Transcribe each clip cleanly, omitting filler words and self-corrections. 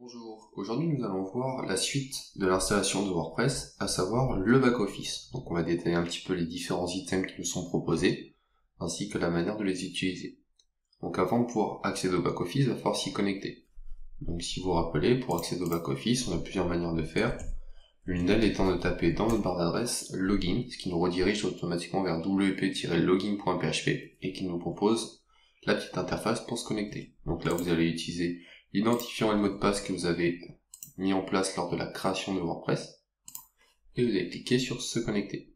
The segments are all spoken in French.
Bonjour, aujourd'hui nous allons voir la suite de l'installation de WordPress, à savoir le back-office. Donc on va détailler un petit peu les différents items qui nous sont proposés, ainsi que la manière de les utiliser. Donc avant de pouvoir accéder au back-office, il va falloir s'y connecter. Donc si vous vous rappelez, pour accéder au back-office, on a plusieurs manières de faire. L'une d'elles étant de taper dans notre barre d'adresse login, ce qui nous redirige automatiquement vers wp-login.php et qui nous propose la petite interface pour se connecter. Donc là vous allez utiliser l'identifiant et le mot de passe que vous avez mis en place lors de la création de WordPress et vous allez cliquer sur se connecter.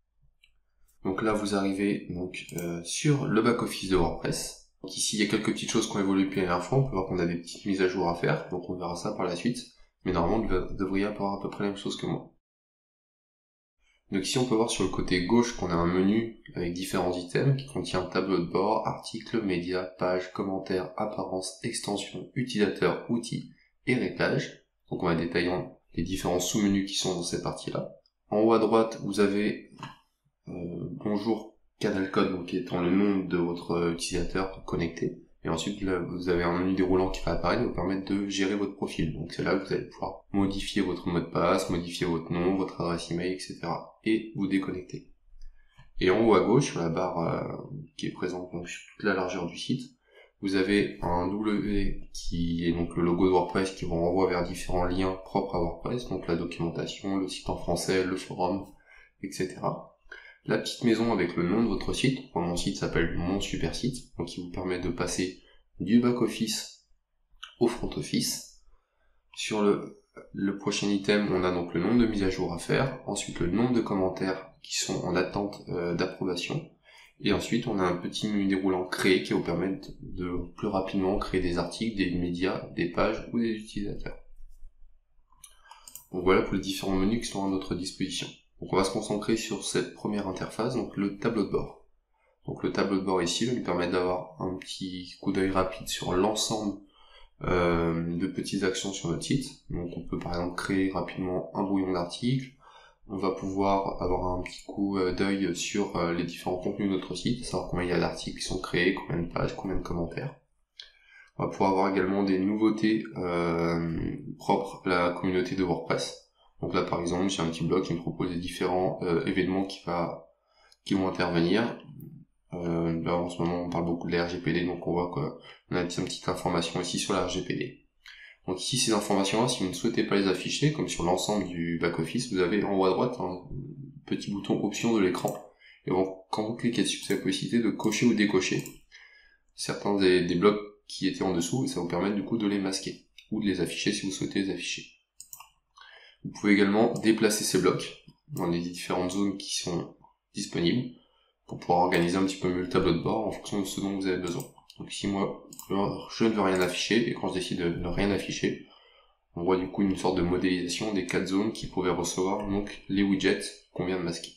Donc là vous arrivez sur le back-office de WordPress. Donc ici il y a quelques petites choses qui ont évolué depuis la dernière fois, on peut voir qu'on a des petites mises à jour à faire, donc on verra ça par la suite, mais normalement vous devriez avoir à peu près la même chose que moi. Donc ici on peut voir sur le côté gauche qu'on a un menu avec différents items qui contient tableau de bord, articles, médias, pages, commentaires, apparences, extensions, utilisateurs, outils et réglages. Donc on va détailler les différents sous-menus qui sont dans cette partie-là. En haut à droite vous avez bonjour canal code, donc qui étant le nom de votre utilisateur connecté. Et ensuite, là, vous avez un menu déroulant qui va apparaître et vous permettre de gérer votre profil. Donc c'est là que vous allez pouvoir modifier votre mot de passe, modifier votre nom, votre adresse email, etc. et vous déconnecter. Et en haut à gauche, sur la barre qui est présente donc sur toute la largeur du site, vous avez un W qui est donc le logo de WordPress qui vous renvoie vers différents liens propres à WordPress, donc la documentation, le site en français, le forum, etc. La petite maison avec le nom de votre site. Mon site s'appelle Mon Super Site, donc qui vous permet de passer du back-office au front-office. Sur le prochain item, on a donc le nombre de mises à jour à faire, ensuite le nombre de commentaires qui sont en attente d'approbation, et ensuite on a un petit menu déroulant créé qui va vous permettre de plus rapidement créer des articles, des médias, des pages ou des utilisateurs. Donc voilà pour les différents menus qui sont à notre disposition. Donc on va se concentrer sur cette première interface, donc le tableau de bord. Donc le tableau de bord ici va nous permettre d'avoir un petit coup d'œil rapide sur l'ensemble de petites actions sur notre site. Donc on peut par exemple créer rapidement un brouillon d'articles, on va pouvoir avoir un petit coup d'œil sur les différents contenus de notre site, savoir combien il y a d'articles qui sont créés, combien de pages, combien de commentaires. On va pouvoir avoir également des nouveautés propres à la communauté de WordPress. Donc là par exemple j'ai un petit blog qui me propose des différents événements qui vont intervenir. Là en ce moment on parle beaucoup de la RGPD, donc on voit qu'on a une petite information ici sur la RGPD. Donc ici ces informations là, si vous ne souhaitez pas les afficher, comme sur l'ensemble du back-office, vous avez en haut à droite un petit bouton option de l'écran. Et quand vous cliquez dessus, vous avez la possibilité de cocher ou décocher certains des blocs qui étaient en dessous, et ça vous permet du coup de les masquer, ou de les afficher si vous souhaitez les afficher. Vous pouvez également déplacer ces blocs dans les différentes zones qui sont disponibles, pour pouvoir organiser un petit peu mieux le tableau de bord en fonction de ce dont vous avez besoin. Donc ici moi, je ne veux rien afficher, et quand je décide de ne rien afficher, on voit du coup une sorte de modélisation des 4 zones qui pouvaient recevoir donc les widgets qu'on vient de masquer.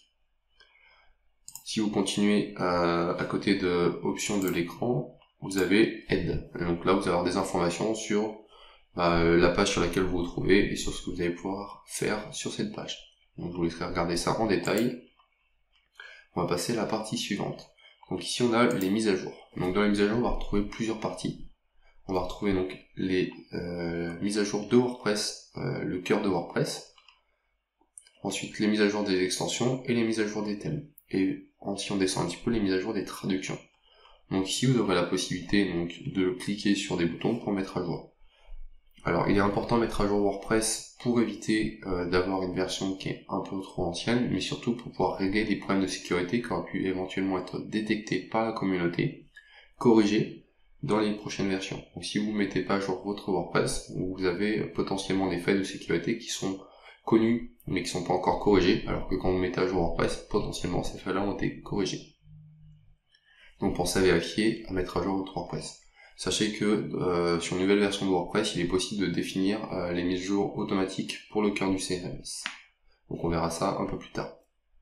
Si vous continuez à côté de options de l'écran, vous avez Aide. Donc là, vous allez avoir des informations sur la page sur laquelle vous vous trouvez et sur ce que vous allez pouvoir faire sur cette page. Donc je vous laisserai regarder ça en détail. On va passer à la partie suivante. Donc ici, on a les mises à jour. Donc dans les mises à jour, on va retrouver plusieurs parties. On va retrouver donc les mises à jour de WordPress, le cœur de WordPress. Ensuite, les mises à jour des extensions et les mises à jour des thèmes. Et si on descend un petit peu, les mises à jour des traductions. Donc ici, vous aurez la possibilité donc de cliquer sur des boutons pour mettre à jour. Alors, il est important de mettre à jour WordPress pour éviter d'avoir une version qui est un peu trop ancienne, mais surtout pour pouvoir régler des problèmes de sécurité qui auraient pu éventuellement être détectés par la communauté, corrigés dans les prochaines versions. Donc si vous ne mettez pas à jour votre WordPress, vous avez potentiellement des failles de sécurité qui sont connues mais qui ne sont pas encore corrigées, alors que quand vous mettez à jour WordPress, potentiellement ces failles-là ont été corrigées. Donc pensez à vérifier, à mettre à jour votre WordPress. Sachez que sur une nouvelle version de WordPress, il est possible de définir les mises à jour automatiques pour le cœur du CMS. Donc on verra ça un peu plus tard.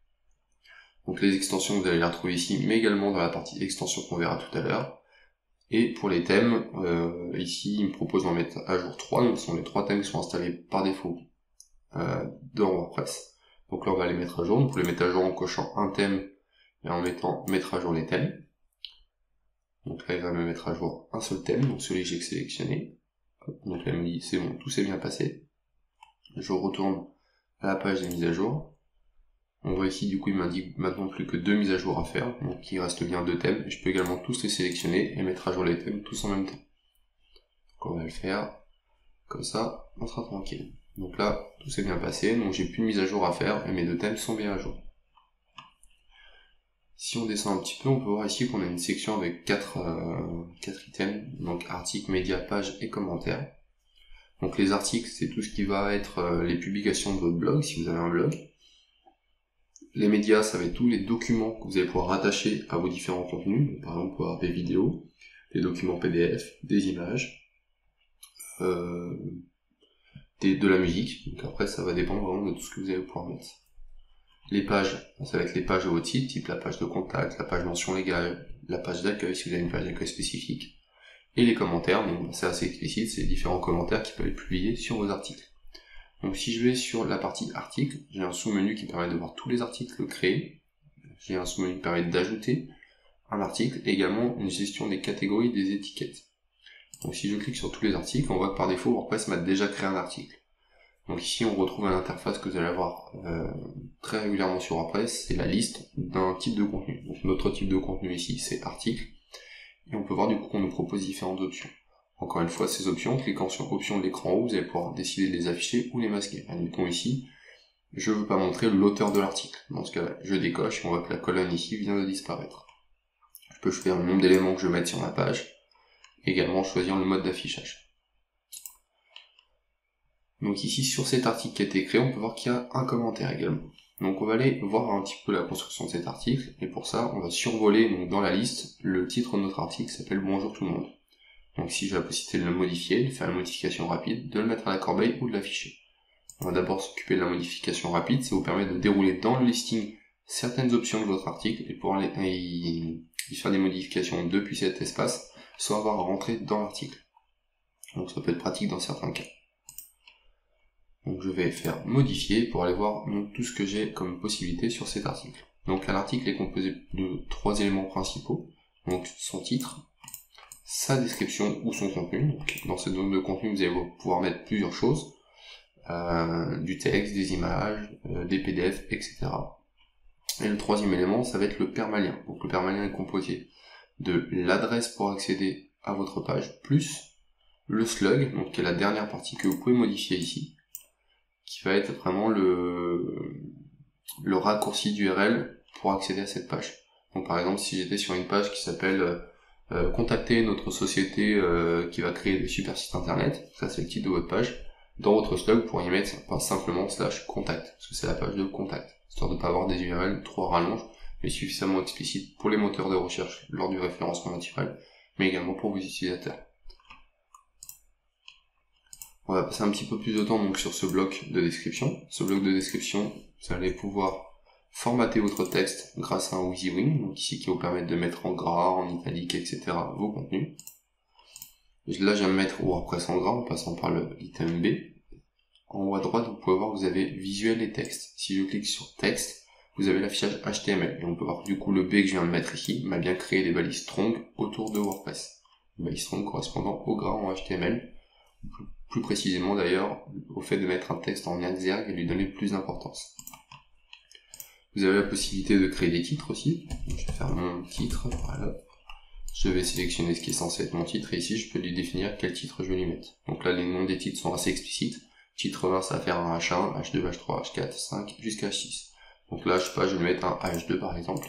Donc les extensions, vous allez les retrouver ici, mais également dans la partie extensions qu'on verra tout à l'heure. Et pour les thèmes, ici il me propose d'en mettre à jour 3, donc ce sont les 3 thèmes qui sont installés par défaut dans WordPress. Donc là on va les mettre à jour, vous pouvez les mettre à jour en cochant un thème et en mettant mettre à jour les thèmes. Donc là il va me mettre à jour un seul thème, donc celui que j'ai sélectionné. Donc là, il me dit c'est bon, tout s'est bien passé. Je retourne à la page des mises à jour. On voit ici, du coup, il m'indique maintenant plus que 2 mises à jour à faire, donc il reste bien 2 thèmes, et je peux également tous les sélectionner et mettre à jour les thèmes tous en même temps. Donc on va le faire, comme ça, on sera tranquille. Donc là, tout s'est bien passé, donc j'ai plus de mise à jour à faire, et mes 2 thèmes sont bien à jour. Si on descend un petit peu, on peut voir ici qu'on a une section avec 4 items, donc articles, médias, pages et commentaires. Donc les articles, c'est tout ce qui va être les publications de votre blog, si vous avez un blog. Les médias, ça va être tous les documents que vous allez pouvoir rattacher à vos différents contenus. Donc, par exemple, vous pouvez avoir des vidéos, des documents PDF, des images, de la musique. Donc après, ça va dépendre vraiment de tout ce que vous allez pouvoir mettre. Les pages, ça va être les pages de votre site, type la page de contact, la page mention légale, la page d'accueil si vous avez une page d'accueil spécifique. Et les commentaires, donc c'est assez explicite, c'est les différents commentaires qui peuvent être publiés sur vos articles. Donc si je vais sur la partie articles, j'ai un sous-menu qui permet de voir tous les articles créés. J'ai un sous-menu qui permet d'ajouter un article et également une gestion des catégories des étiquettes. Donc si je clique sur tous les articles, on voit que par défaut WordPress m'a déjà créé un article. Donc ici on retrouve une interface que vous allez avoir très régulièrement sur WordPress, c'est la liste d'un type de contenu. Donc notre type de contenu ici c'est article, et on peut voir du coup qu'on nous propose différentes options. Encore une fois, ces options, en cliquant sur options de l'écran haut, vous allez pouvoir décider de les afficher ou les masquer. Admettons ici, je ne veux pas montrer l'auteur de l'article. Dans ce cas-là, je décoche et on voit que la colonne ici vient de disparaître. Je peux choisir le nombre d'éléments que je veux mettre sur ma page, également choisir le mode d'affichage. Donc ici, sur cet article qui a été créé, on peut voir qu'il y a un commentaire également. Donc on va aller voir un petit peu la construction de cet article, et pour ça, on va survoler donc, dans la liste le titre de notre article qui s'appelle « Bonjour tout le monde ». Donc si j'ai la possibilité de le modifier, de faire une modification rapide, de le mettre à la corbeille ou de l'afficher. On va d'abord s'occuper de la modification rapide, ça vous permet de dérouler dans le listing certaines options de votre article et pouvoir y faire des modifications depuis cet espace sans avoir à rentrer dans l'article. Donc ça peut être pratique dans certains cas. Donc je vais faire modifier pour aller voir donc, tout ce que j'ai comme possibilité sur cet article. Donc l'article est composé de 3 éléments principaux, donc son titre, sa description ou son contenu. Donc, dans cette zone de contenu, vous allez pouvoir mettre plusieurs choses. Du texte, des images, des PDF, etc. Et le troisième élément, ça va être le permalien. Donc le permalien est composé de l'adresse pour accéder à votre page, plus le slug, donc qui est la dernière partie que vous pouvez modifier ici, qui va être vraiment le raccourci d'URL pour accéder à cette page. Donc par exemple, si j'étais sur une page qui s'appelle contacter notre société qui va créer des super sites internet, ça c'est le titre de votre page. Dans votre slug, vous pourriez mettre simplement /contact, parce que c'est la page de contact, histoire de ne pas avoir des URL trop rallonges, mais suffisamment explicites pour les moteurs de recherche lors du référencement naturel, mais également pour vos utilisateurs. On va passer un petit peu plus de temps donc sur ce bloc de description. Ce bloc de description, vous allez pouvoir formater votre texte grâce à un WYSIWYG, donc ici qui va vous permettre de mettre en gras, en italique, etc. vos contenus. Là, je viens de mettre WordPress en gras en passant par l'item B. En haut à droite, vous pouvez voir que vous avez visuel et texte. Si je clique sur texte, vous avez l'affichage HTML. Et on peut voir que du coup, le B que je viens de mettre ici m'a bien créé des balises strong autour de WordPress. Des balises strong correspondant au gras en HTML. Plus précisément d'ailleurs, au fait de mettre un texte en exergue et lui donner plus d'importance. Vous avez la possibilité de créer des titres aussi. Donc, je vais faire mon titre, voilà. Je vais sélectionner ce qui est censé être mon titre et ici je peux lui définir quel titre je vais lui mettre. Donc là les noms des titres sont assez explicites. Titre 1 ça va faire un H1, H2, H3, H4, H5 jusqu'à H6. Donc là je sais pas, je vais mettre un H2 par exemple.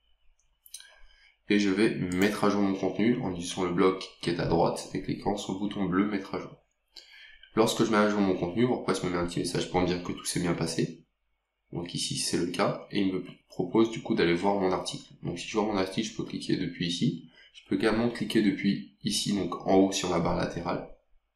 Et je vais mettre à jour mon contenu en utilisant le bloc qui est à droite et cliquant sur le bouton bleu mettre à jour. Lorsque je mets à jour mon contenu, WordPress me met un petit message pour me dire que tout s'est bien passé. Donc ici c'est le cas et il me propose du coup d'aller voir mon article. Donc si je vois mon article, je peux cliquer depuis ici. Je peux également cliquer depuis ici, donc en haut sur ma barre latérale,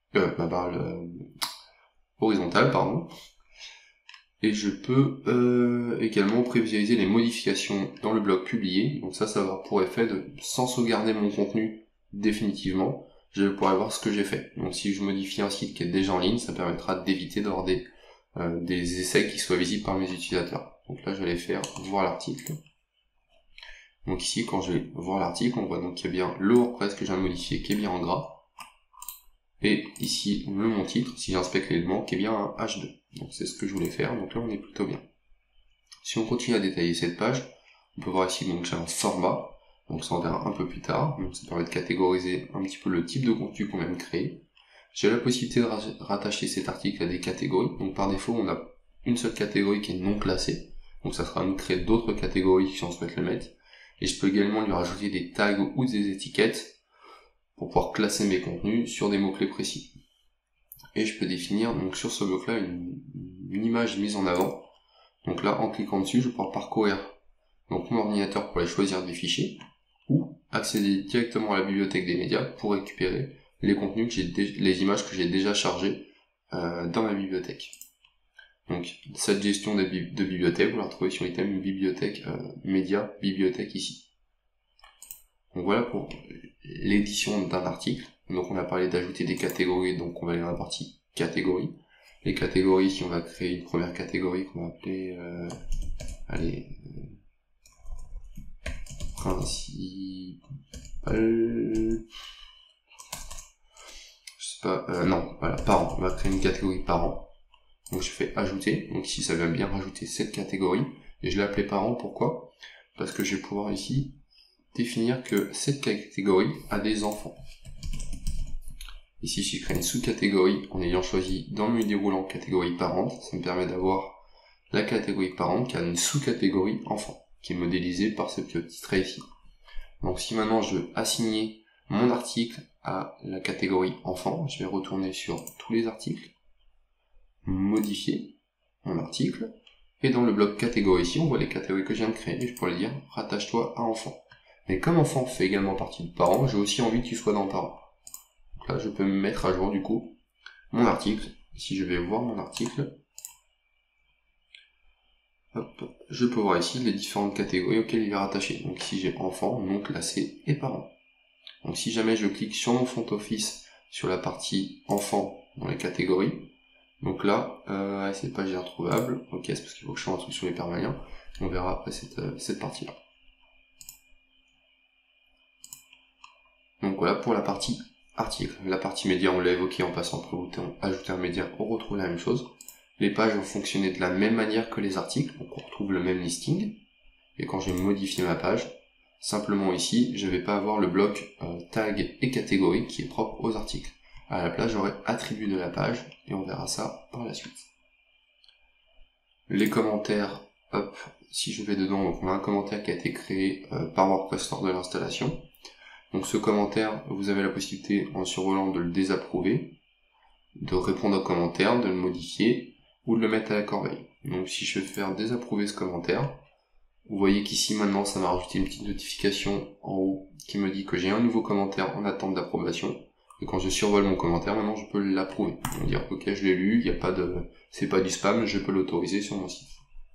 horizontale, pardon. Et je peux également prévisualiser les modifications dans le bloc publié. Donc ça va avoir pour effet de, sans sauvegarder mon contenu définitivement, je vais pouvoir voir ce que j'ai fait. Donc si je modifie un site qui est déjà en ligne, ça permettra d'éviter d'avoir des essais qui soient visibles par mes utilisateurs. Donc là je vais aller faire voir l'article. Donc ici, quand je vais voir l'article, on voit donc qu'il y a bien le WordPress que j'ai modifié qui est bien en gras. Et ici, mon titre, si j'inspecte l'élément, qui est bien un H2. Donc c'est ce que je voulais faire, donc là on est plutôt bien. Si on continue à détailler cette page, on peut voir ici donc j'ai un format, donc ça on verra un peu plus tard, donc ça permet de catégoriser un petit peu le type de contenu qu'on vient de créer. J'ai la possibilité de rattacher cet article à des catégories, donc par défaut on a une seule catégorie qui est non classée, donc ça sera à nous de créer d'autres catégories si on souhaite le mettre, et je peux également lui rajouter des tags ou des étiquettes pour pouvoir classer mes contenus sur des mots-clés précis. Et je peux définir donc sur ce bloc-là une image mise en avant. Donc là, en cliquant dessus, je vais pouvoir parcourir donc mon ordinateur pour aller choisir des fichiers, ou accéder directement à la bibliothèque des médias pour récupérer les contenus les images que j'ai déjà chargées dans ma bibliothèque. Donc cette gestion de bibliothèque, vous la retrouvez sur l'item bibliothèque média bibliothèque ici. Donc voilà pour l'édition d'un article. Donc on a parlé d'ajouter des catégories, donc on va aller dans la partie catégories. Les catégories, ici on va créer une première catégorie qu'on va appeler principal, parents. On va créer une catégorie parents. Donc je fais ajouter, donc ici ça va bien rajouter cette catégorie, et je l'ai appelé parents, pourquoi? Parce que je vais pouvoir ici définir que cette catégorie a des enfants. Ici je crée une sous-catégorie en ayant choisi dans le menu déroulant catégorie parente, ça me permet d'avoir la catégorie parente qui a une sous-catégorie enfant, qui est modélisée par ce petit trait ici. Donc si maintenant je veux assigner mon article à la catégorie enfant, je vais retourner sur tous les articles, modifier mon article, et dans le bloc catégorie ici, on voit les catégories que je viens de créer, et je pourrais dire rattache-toi à enfant. Mais comme enfant fait également partie de parent, j'ai aussi envie que tu sois dans parent. Donc là, je peux me mettre à jour du coup mon article. Si je vais voir mon article, hop, je peux voir ici les différentes catégories auxquelles il est rattaché. Donc ici j'ai enfant, non classé et parent. Donc si jamais je clique sur mon front office sur la partie enfant dans les catégories, donc là, cette page est introuvable. Ok, c'est parce qu'il faut que je change un truc sur les permaliens. On verra après cette partie-là. Donc voilà pour la partie article. La partie média, on l'a évoqué en passant par le bouton ajouter un média, on retrouve la même chose. Les pages vont fonctionner de la même manière que les articles, donc on retrouve le même listing. Et quand je vais modifier ma page, simplement ici, je ne vais pas avoir le bloc tag et catégorie qui est propre aux articles. À la place, j'aurai attribut de la page, et on verra ça par la suite. Les commentaires, hop, si je vais dedans, donc on a un commentaire qui a été créé par WordPress lors de l'installation. Donc ce commentaire, vous avez la possibilité en survolant de le désapprouver, de répondre au commentaire, de le modifier, ou de le mettre à la corbeille. Donc si je vais faire désapprouver ce commentaire, vous voyez qu'ici maintenant ça m'a rajouté une petite notification en haut qui me dit que j'ai un nouveau commentaire en attente d'approbation. Et quand je survole mon commentaire, maintenant je peux l'approuver. On va dire ok, je l'ai lu, il n'y a pas c'est pas du spam, je peux l'autoriser sur mon site.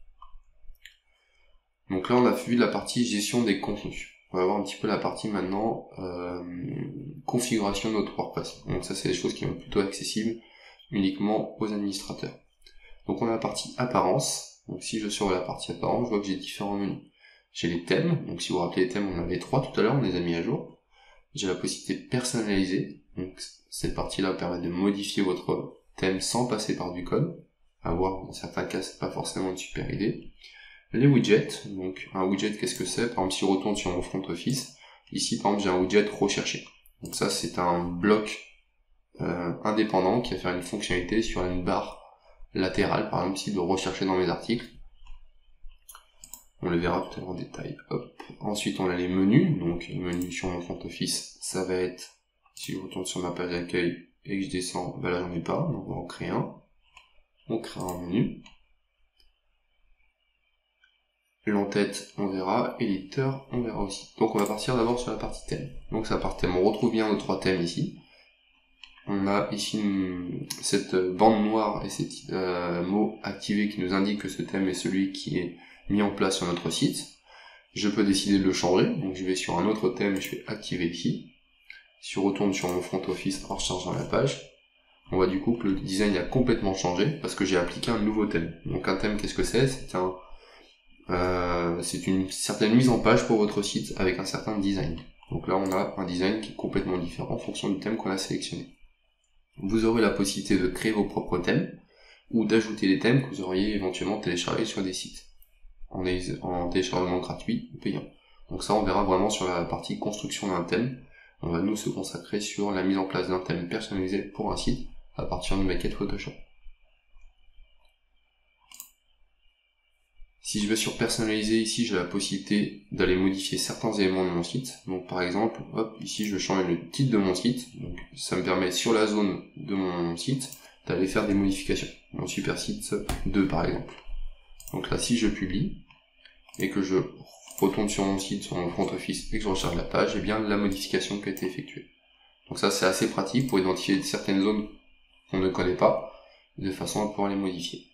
Donc là on a vu la partie gestion des contenus. On va voir un petit peu la partie maintenant configuration de notre WordPress. Donc ça c'est des choses qui sont plutôt accessibles uniquement aux administrateurs. Donc on a la partie apparence. Donc si je survole la partie apparence, je vois que j'ai différents menus. J'ai les thèmes, donc si vous vous rappelez les thèmes, on en avait 3 tout à l'heure, on les a mis à jour. J'ai la possibilité de personnaliser, donc cette partie-là permet de modifier votre thème sans passer par du code. À voir, dans certains cas, c'est pas forcément une super idée. Les widgets, donc un widget, qu'est-ce que c'est? Par exemple, si je retourne sur mon front office, ici par exemple j'ai un widget recherché. Donc ça c'est un bloc indépendant qui va faire une fonctionnalité sur une barre latérale, par exemple, ici de rechercher dans mes articles. On le verra tout à l'heure en détail. Hop. Ensuite, on a les menus. Donc, les menus sur mon front office, ça va être, si je retourne sur ma page d'accueil et que je descends, ben là, j'en ai pas. Donc, on va en créer un. On crée un menu. L'entête, on verra. Et l'éditeur, on verra aussi. Donc, on va partir d'abord sur la partie thème. Donc, ça part thème. On retrouve bien nos 3 thèmes ici. On a ici cette bande noire et ces mots activés qui nous indiquent que ce thème est celui qui est mis en place sur notre site. Je peux décider de le changer, donc je vais sur un autre thème et je vais activer ici. Si je retourne sur mon front office en rechargeant la page, on voit du coup que le design a complètement changé parce que j'ai appliqué un nouveau thème. Donc un thème, qu'est-ce que c'est? C'est une certaine mise en page pour votre site avec un certain design. Donc là on a un design qui est complètement différent en fonction du thème qu'on a sélectionné. vous aurez la possibilité de créer vos propres thèmes ou d'ajouter des thèmes que vous auriez éventuellement téléchargés sur des sites en téléchargement gratuit ou payant. Donc ça, on verra vraiment sur la partie construction d'un thème. On va nous se consacrer sur la mise en place d'un thème personnalisé pour un site à partir d'une maquette Photoshop. Si je vais sur personnaliser, ici j'ai la possibilité d'aller modifier certains éléments de mon site. Donc par exemple, hop, ici je vais changer le titre de mon site. Donc ça me permet sur la zone de mon site d'aller faire des modifications. Mon super site 2 par exemple. Donc là, si je publie et que je retourne sur mon site, sur mon front office et que je recharge la page, et bien la modification qui a été effectuée. Donc ça c'est assez pratique pour identifier certaines zones qu'on ne connaît pas, de façon à pouvoir les modifier.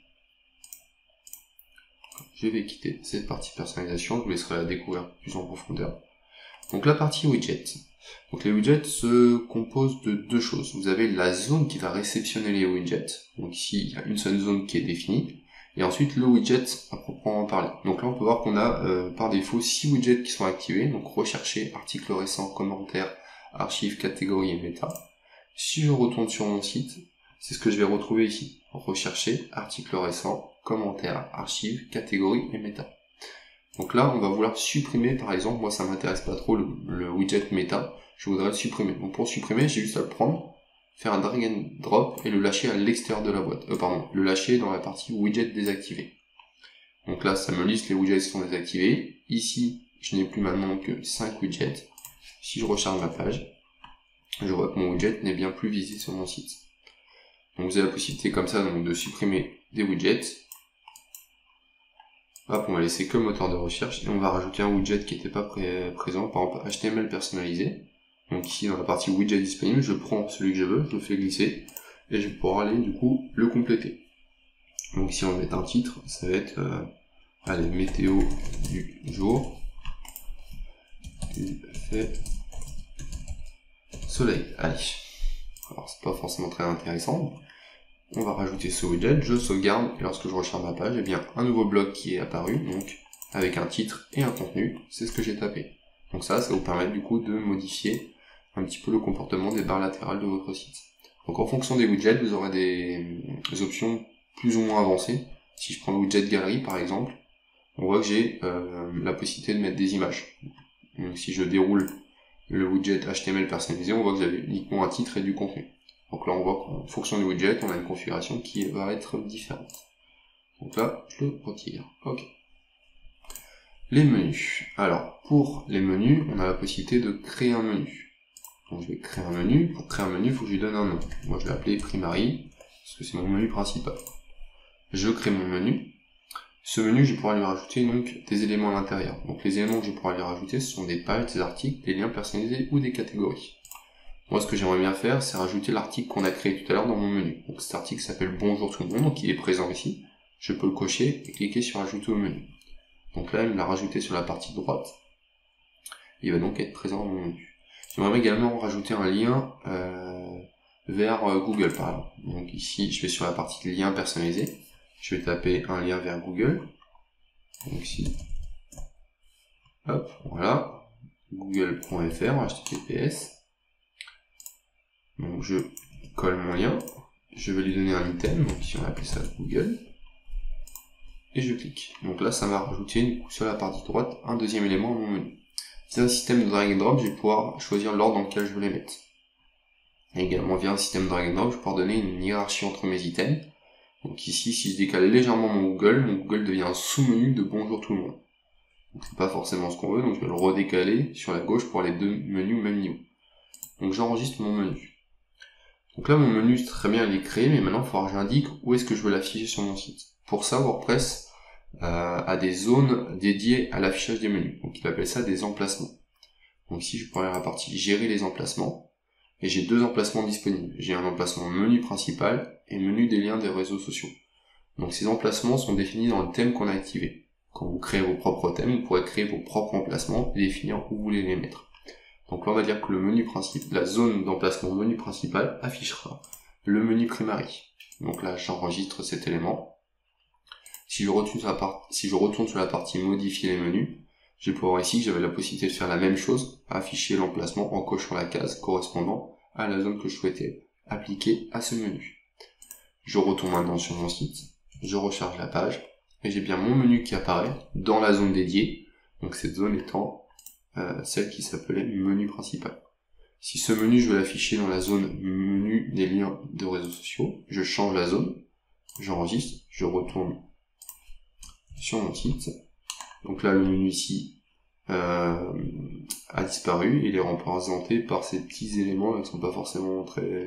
Je vais quitter cette partie personnalisation, je vous laisserai la découvrir plus en profondeur. Donc la partie widget. Donc les widgets se composent de deux choses. Vous avez la zone qui va réceptionner les widgets. Donc ici, il y a une seule zone qui est définie. Et ensuite le widget à proprement parler. Donc là on peut voir qu'on a par défaut 6 widgets qui sont activés. Donc rechercher, article récent, commentaires, archives, catégories et méta. Si je retourne sur mon site, c'est ce que je vais retrouver ici. Rechercher, article récent, commentaires, archives, catégories et méta. Donc là, on va vouloir supprimer, par exemple, moi ça m'intéresse pas trop le widget méta, je voudrais le supprimer. Donc pour le supprimer, j'ai juste à le prendre, faire un drag and drop et le lâcher à l'extérieur de la boîte. Le lâcher dans la partie widget désactivé. Donc là, ça me liste les widgets qui sont désactivés. Ici, je n'ai plus maintenant que 5 widgets. Si je recharge ma page, je vois que mon widget n'est bien plus visible sur mon site. Donc vous avez la possibilité comme ça donc, de supprimer des widgets. Hop, on va laisser que le moteur de recherche et on va rajouter un widget qui n'était pas présent, par exemple HTML personnalisé. Donc ici dans la partie widget disponible, je prends celui que je veux, je le fais glisser et je vais pouvoir aller du coup le compléter. Donc si on met un titre, ça va être allez, météo du jour, il fait soleil. Allez, alors c'est pas forcément très intéressant. On va rajouter ce widget, je sauvegarde, et lorsque je recharge ma page, eh bien un nouveau bloc qui est apparu, donc avec un titre et un contenu, c'est ce que j'ai tapé. Donc ça vous permet du coup de modifier un petit peu le comportement des barres latérales de votre site. Donc en fonction des widgets, vous aurez des options plus ou moins avancées. Si je prends le widget galerie par exemple, on voit que j'ai la possibilité de mettre des images. Donc si je déroule le widget HTML personnalisé, on voit que j'avais uniquement un titre et du contenu. Donc là, on voit qu'en fonction du widget, on a une configuration qui va être différente. Donc là, je le retire. Ok. Les menus. Alors, pour les menus, on a la possibilité de créer un menu. Donc je vais créer un menu. Pour créer un menu, il faut que je lui donne un nom. Moi, je vais l'appeler Primary, parce que c'est mon menu principal. Je crée mon menu. Ce menu, je pourrai lui rajouter donc des éléments à l'intérieur. Donc les éléments que je pourrai lui rajouter, ce sont des pages, des articles, des liens personnalisés ou des catégories. Moi, ce que j'aimerais bien faire, c'est rajouter l'article qu'on a créé tout à l'heure dans mon menu. Donc cet article s'appelle Bonjour tout le monde, donc il est présent ici. Je peux le cocher et cliquer sur Ajouter au menu. Donc là, il me l'a rajouté sur la partie droite. Il va donc être présent dans mon menu. J'aimerais également rajouter un lien vers Google, par exemple. Donc ici, je vais sur la partie lien personnalisé. Je vais taper un lien vers Google. Donc ici, hop, voilà, google.fr, HTTPS. Donc je colle mon lien, je vais lui donner un item, donc ici on va appeler ça Google, et je clique. Donc là ça m'a rajouté du coup, sur la partie droite un deuxième élément à mon menu. C'est un système de drag and drop, je vais pouvoir choisir l'ordre dans lequel je veux les mettre. Et également via un système de drag and drop, je vais pouvoir donner une hiérarchie entre mes items. Donc ici, si je décale légèrement mon Google devient un sous-menu de Bonjour tout le monde. Donc c'est pas forcément ce qu'on veut, donc je vais le redécaler sur la gauche pour les deux menus au même niveau. Donc j'enregistre mon menu. Donc là, mon menu, c'est très bien, il est créé, mais maintenant, il va falloir que j'indique où est-ce que je veux l'afficher sur mon site. Pour ça, WordPress a des zones dédiées à l'affichage des menus. Donc il appelle ça des emplacements. Donc ici, je peux aller à la partie gérer les emplacements, et j'ai deux emplacements disponibles. J'ai un emplacement menu principal et menu des liens des réseaux sociaux. Donc ces emplacements sont définis dans le thème qu'on a activé. Quand vous créez vos propres thèmes, vous pourrez créer vos propres emplacements et définir où vous voulez les mettre. Donc là, on va dire que le menu principal, la zone d'emplacement menu principal affichera le menu primary. Donc là, j'enregistre cet élément. Si je retourne sur la partie modifier les menus, je vais pouvoir ici, j'avais la possibilité de faire la même chose, afficher l'emplacement en cochant la case correspondant à la zone que je souhaitais appliqué à ce menu. Je retourne maintenant sur mon site, je recharge la page, et j'ai bien mon menu qui apparaît dans la zone dédiée, donc cette zone étant celle qui s'appelait menu principal. Si ce menu, je veux l'afficher dans la zone menu des liens de réseaux sociaux, je change la zone, j'enregistre, je retourne sur mon site. Donc là, le menu ici a disparu, il est remplacé par ces petits éléments qui ne sont pas forcément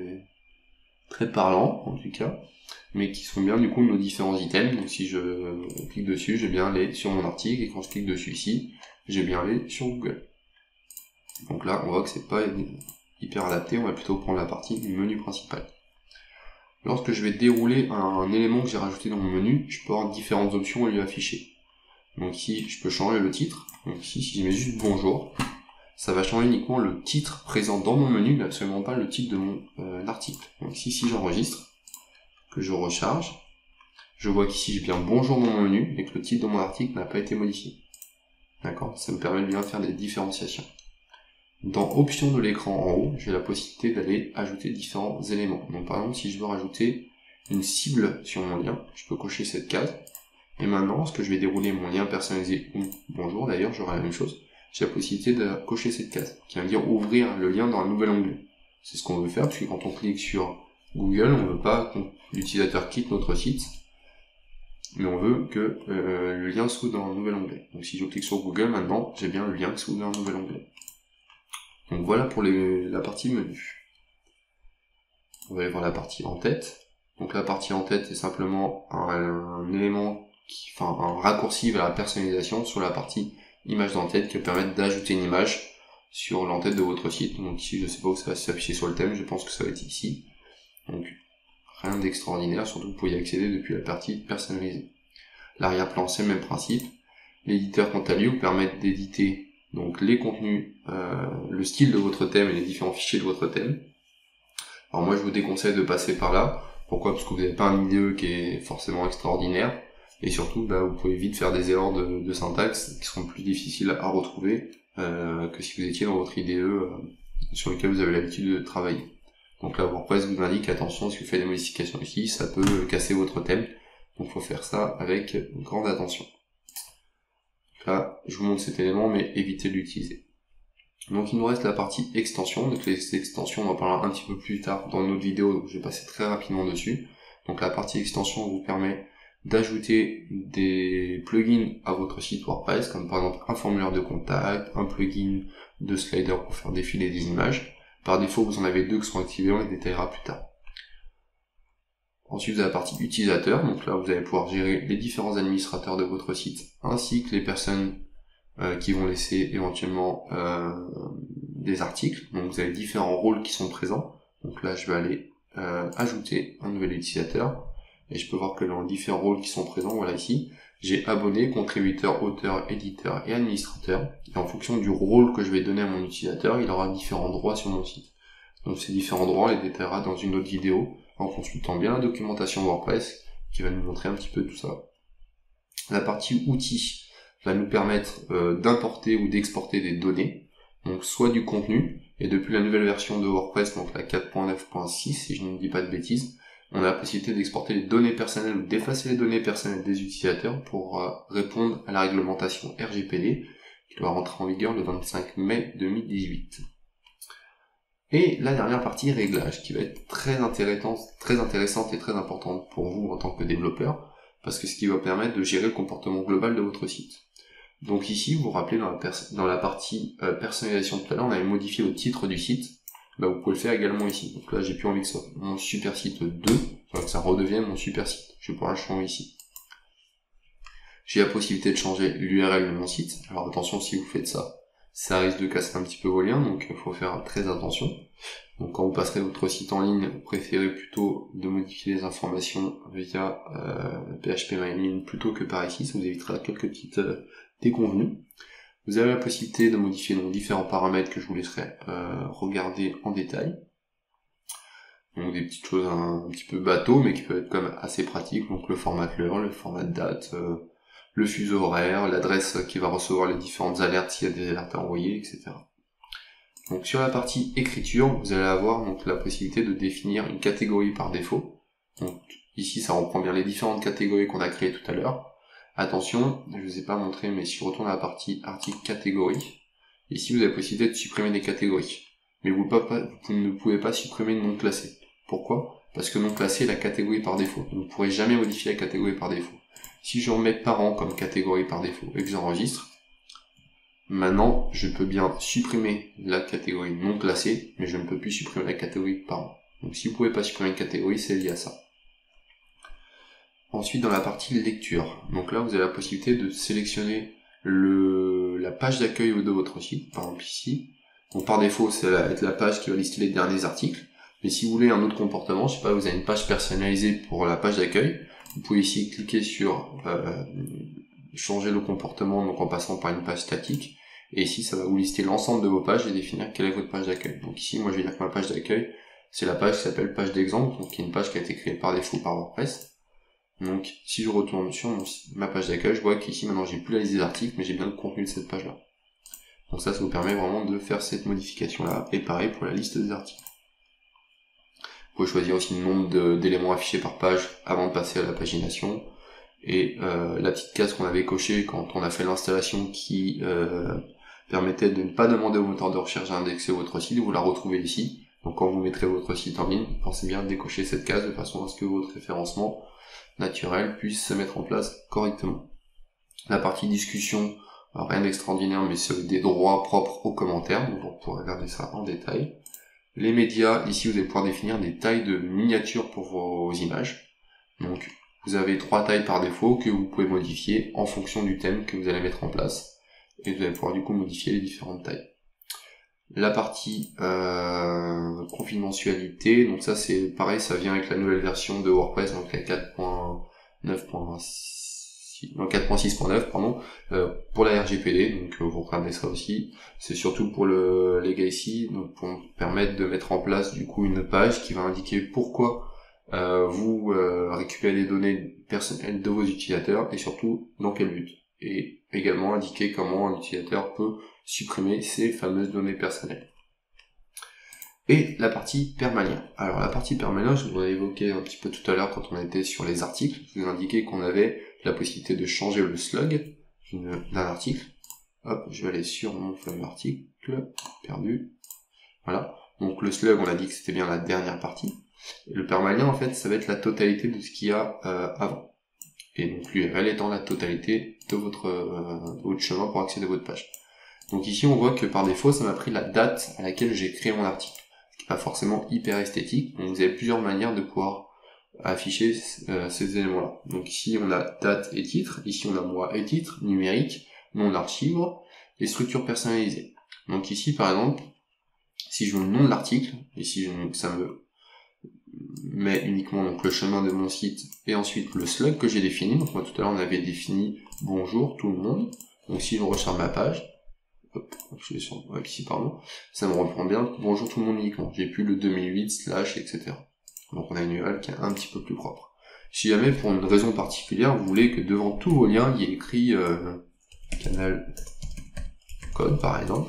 très parlants, en tout cas, mais qui sont bien du coup nos différents items. Donc si je clique dessus, j'ai bien les sur mon article, et quand je clique dessus ici, j'ai bien les sur Google. Donc là, on voit que c'est pas hyper adapté, on va plutôt prendre la partie du menu principal. Lorsque je vais dérouler un élément que j'ai rajouté dans mon menu, je peux avoir différentes options à lui afficher. Donc ici, je peux changer le titre. Donc ici, si je mets juste bonjour, ça va changer uniquement le titre présent dans mon menu, mais absolument pas le titre de mon article. Donc ici, si j'enregistre, que je recharge, je vois qu'ici j'ai bien bonjour dans mon menu, et que le titre de mon article n'a pas été modifié. D'accord? Ça me permet de bien faire des différenciations. Dans options de l'écran en haut, j'ai la possibilité d'aller ajouter différents éléments. Donc par exemple, si je veux rajouter une cible sur mon lien, je peux cocher cette case. Et maintenant, lorsque je vais dérouler mon lien personnalisé ou bonjour, d'ailleurs, j'aurai la même chose, j'ai la possibilité de cocher cette case, qui va me dire ouvrir le lien dans un nouvel onglet. C'est ce qu'on veut faire, parce que quand on clique sur Google, on ne veut pas que l'utilisateur quitte notre site, mais on veut que le lien s'ouvre dans un nouvel onglet. Donc si je clique sur Google, maintenant, j'ai bien le lien qui s'ouvre dans un nouvel onglet. Donc voilà pour la partie menu. On va aller voir la partie en tête. Donc la partie en tête est simplement un élément, un raccourci vers la personnalisation sur la partie image d'en-tête qui va permettre d'ajouter une image sur l'en-tête de votre site. Donc ici, je ne sais pas où ça va s'afficher sur le thème, je pense que ça va être ici. Donc rien d'extraordinaire, surtout que vous pouvez y accéder depuis la partie personnalisée. L'arrière-plan, c'est le même principe. L'éditeur, quant à lui, vous permet d'éditer donc les contenus, le style de votre thème et les différents fichiers de votre thème. Alors moi je vous déconseille de passer par là. Pourquoi? Parce que vous n'avez pas un IDE qui est forcément extraordinaire. Et surtout, vous pouvez vite faire des erreurs de syntaxe qui seront plus difficiles à retrouver que si vous étiez dans votre IDE sur lequel vous avez l'habitude de travailler. Donc là, WordPress vous indique, attention, si vous faites des modifications ici, ça peut casser votre thème. Donc il faut faire ça avec grande attention. Là, je vous montre cet élément, mais évitez de l'utiliser. Donc il nous reste la partie extension. Donc les extensions, on en parlera un petit peu plus tard dans notre vidéo, donc je vais passer très rapidement dessus. Donc la partie extension vous permet d'ajouter des plugins à votre site WordPress, comme par exemple un formulaire de contact, un plugin de slider pour faire défiler des images. Par défaut, vous en avez deux qui sont activés, on les détaillera plus tard. Ensuite, vous avez la partie utilisateur, donc là vous allez pouvoir gérer les différents administrateurs de votre site, ainsi que les personnes qui vont laisser éventuellement des articles. Donc vous avez différents rôles qui sont présents. Donc là je vais aller ajouter un nouvel utilisateur, et je peux voir que dans les différents rôles qui sont présents, voilà ici, j'ai abonné, contributeur, auteur, éditeur et administrateur. Et en fonction du rôle que je vais donner à mon utilisateur, il aura différents droits sur mon site. Donc ces différents droits, on les détaillera dans une autre vidéo, en consultant bien la documentation WordPress, qui va nous montrer un petit peu tout ça. La partie outils va nous permettre d'importer ou d'exporter des données, donc soit du contenu, et depuis la nouvelle version de WordPress, donc la 4.9.6, si je ne dis pas de bêtises, on a la possibilité d'exporter les données personnelles ou d'effacer les données personnelles des utilisateurs pour répondre à la réglementation RGPD, qui doit rentrer en vigueur le 25 mai 2018. Et la dernière partie, réglage, qui va être très intéressante et très importante pour vous en tant que développeur, parce que ce qui va permettre de gérer le comportement global de votre site. Donc ici, vous vous rappelez dans la partie personnalisation tout à l'heure, on avait modifié le titre du site, vous pouvez le faire également ici. Donc là, j'ai plus envie que ce soit mon super site 2, que ça redevienne mon super site. Je vais pouvoir le changer ici. J'ai la possibilité de changer l'URL de mon site. Alors attention, si vous faites ça, ça risque de casser un petit peu vos liens, donc il faut faire très attention. Donc quand vous passerez votre site en ligne, vous préférez plutôt de modifier les informations via PHP-MyAdmin plutôt que par ici, ça vous évitera quelques petites déconvenues. Vous avez la possibilité de modifier donc différents paramètres que je vous laisserai regarder en détail. Donc des petites choses un petit peu bateau, mais qui peuvent être quand même assez pratiques, donc le format de l'heure, le format de date, le fuseau horaire, l'adresse qui va recevoir les différentes alertes s'il y a des alertes à envoyer, etc. Donc sur la partie écriture, vous allez avoir donc la possibilité de définir une catégorie par défaut. Donc ici ça reprend bien les différentes catégories qu'on a créées tout à l'heure. Attention, je ne vous ai pas montré, mais si je retourne à la partie article catégorie, ici vous avez la possibilité de supprimer des catégories. Mais vous ne pouvez pas supprimer non classé. Pourquoi? Parce que non classé est la catégorie par défaut. Vous ne pourrez jamais modifier la catégorie par défaut. Si je remets parent comme catégorie par défaut et que j'enregistre, maintenant je peux bien supprimer la catégorie non classée, mais je ne peux plus supprimer la catégorie parent. Donc si vous ne pouvez pas supprimer une catégorie, c'est lié à ça. Ensuite dans la partie lecture, donc là vous avez la possibilité de sélectionner la page d'accueil de votre site, par exemple ici. Donc par défaut, ça va être la page qui va lister les derniers articles. Mais si vous voulez un autre comportement, je sais pas, vous avez une page personnalisée pour la page d'accueil, vous pouvez ici cliquer sur changer le comportement, donc en passant par une page statique. Et ici, ça va vous lister l'ensemble de vos pages et définir quelle est votre page d'accueil. Donc ici, moi je vais dire que ma page d'accueil, c'est la page qui s'appelle page d'exemple, donc qui est une page qui a été créée par défaut par WordPress. Donc si je retourne sur ma page d'accueil, je vois qu'ici maintenant j'ai plus la liste des articles, mais j'ai bien le contenu de cette page-là. Donc ça vous permet vraiment de faire cette modification-là, et pareil pour la liste des articles. Vous pouvez choisir aussi le nombre d'éléments affichés par page avant de passer à la pagination, et la petite case qu'on avait cochée quand on a fait l'installation qui permettait de ne pas demander au moteur de recherche d'indexer votre site, vous la retrouvez ici. Donc quand vous mettrez votre site en ligne, pensez bien à décocher cette case de façon à ce que votre référencement naturel puisse se mettre en place correctement. La partie discussion, alors rien d'extraordinaire, mais c'est des droits propres aux commentaires, donc on pourra regarder ça en détail. Les médias, ici vous allez pouvoir définir des tailles de miniatures pour vos images. Donc vous avez 3 tailles par défaut que vous pouvez modifier en fonction du thème que vous allez mettre en place. Et vous allez pouvoir du coup modifier les différentes tailles. La partie confidentialité, donc ça c'est pareil, ça vient avec la nouvelle version de WordPress, donc la 4.6.9 pardon, pour la RGPD, donc vous regardez ça aussi. C'est surtout pour le legacy, donc pour permettre de mettre en place du coup une page qui va indiquer pourquoi vous récupérez les données personnelles de vos utilisateurs et surtout dans quel but. Et également indiquer comment un utilisateur peut supprimer ces fameuses données personnelles. Et la partie permalien. Alors la partie permalien, je vous l'ai évoqué un petit peu tout à l'heure quand on était sur les articles. Je vous ai indiqué qu'on avait la possibilité de changer le slug d'un article. Hop, je vais aller sur mon fameux article, perdu. Voilà. Donc le slug, on a dit que c'était bien la dernière partie. Et le permalien, en fait, ça va être la totalité de ce qu'il y a avant. Et donc l'URL étant la totalité de votre chemin pour accéder à votre page. Donc ici on voit que par défaut ça m'a pris la date à laquelle j'ai créé mon article, ce qui n'est pas forcément hyper esthétique. Donc vous avez plusieurs manières de pouvoir afficher ces éléments-là. Donc ici on a date et titre, ici on a mois et titre, numérique, nom d'archive et structure personnalisée. Donc ici par exemple, si je veux le nom de l'article, ici ça me met uniquement donc le chemin de mon site et ensuite le slug que j'ai défini. Donc moi tout à l'heure on avait défini bonjour tout le monde. Donc si je recharge ma page, hop, je suis sur ici pardon, ça me reprend bien bonjour tout le monde uniquement. J'ai plus le 2008 / etc. Donc on a une URL qui est un petit peu plus propre. Si jamais pour une raison particulière vous voulez que devant tous vos liens il y ait écrit canal code par exemple,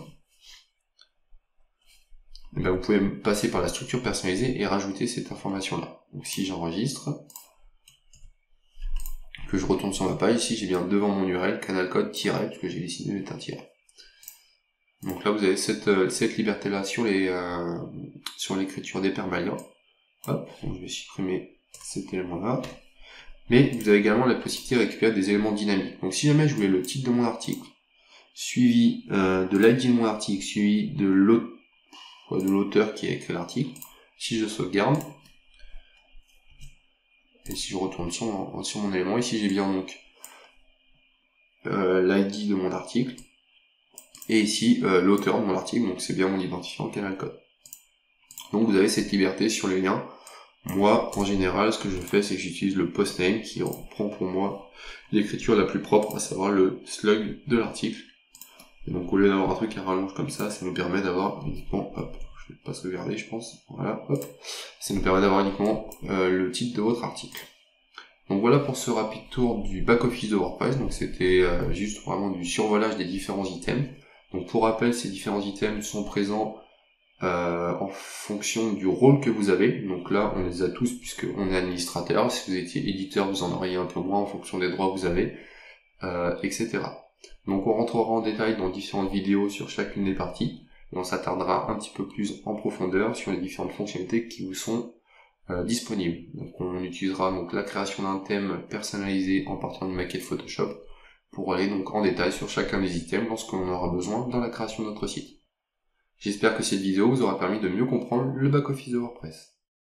et bien vous pouvez passer par la structure personnalisée et rajouter cette information là. Donc si j'enregistre, que je retourne sur ma page, ici j'ai bien devant mon URL canal code tiret, parce que j'ai décidé de mettre un tiret. Donc là vous avez cette liberté là sur l'écriture des permaliens. Hop, donc je vais supprimer cet élément là. Mais vous avez également la possibilité de récupérer des éléments dynamiques. Donc si jamais je voulais le titre de mon article, suivi de l'ID de mon article, suivi de l'auteur qui a écrit l'article, si je sauvegarde, et si je retourne sur mon élément, ici j'ai bien donc l'ID de mon article, et ici l'auteur de mon article, donc c'est bien mon identifiant canal code. Donc vous avez cette liberté sur les liens. Moi, en général, ce que je fais, c'est que j'utilise le postname qui reprend pour moi l'écriture la plus propre, à savoir le slug de l'article. Et donc au lieu d'avoir un truc à rallonge comme ça nous permet d'avoir uniquement, hop, je vais pas sauvegarder je pense, voilà, hop, ça nous permet d'avoir uniquement le titre de votre article. Donc voilà pour ce rapide tour du back-office de WordPress, donc c'était juste vraiment du survolage des différents items. Donc pour rappel, ces différents items sont présents en fonction du rôle que vous avez. Donc là, on les a tous puisque on est administrateur. Si vous étiez éditeur, vous en auriez un peu moins en fonction des droits que vous avez, etc. Donc on rentrera en détail dans différentes vidéos sur chacune des parties, et on s'attardera un petit peu plus en profondeur sur les différentes fonctionnalités qui vous sont disponibles. Donc on utilisera donc la création d'un thème personnalisé en partant d'une maquette Photoshop pour aller donc en détail sur chacun des items lorsqu'on en aura besoin dans la création de notre site. J'espère que cette vidéo vous aura permis de mieux comprendre le back-office de WordPress.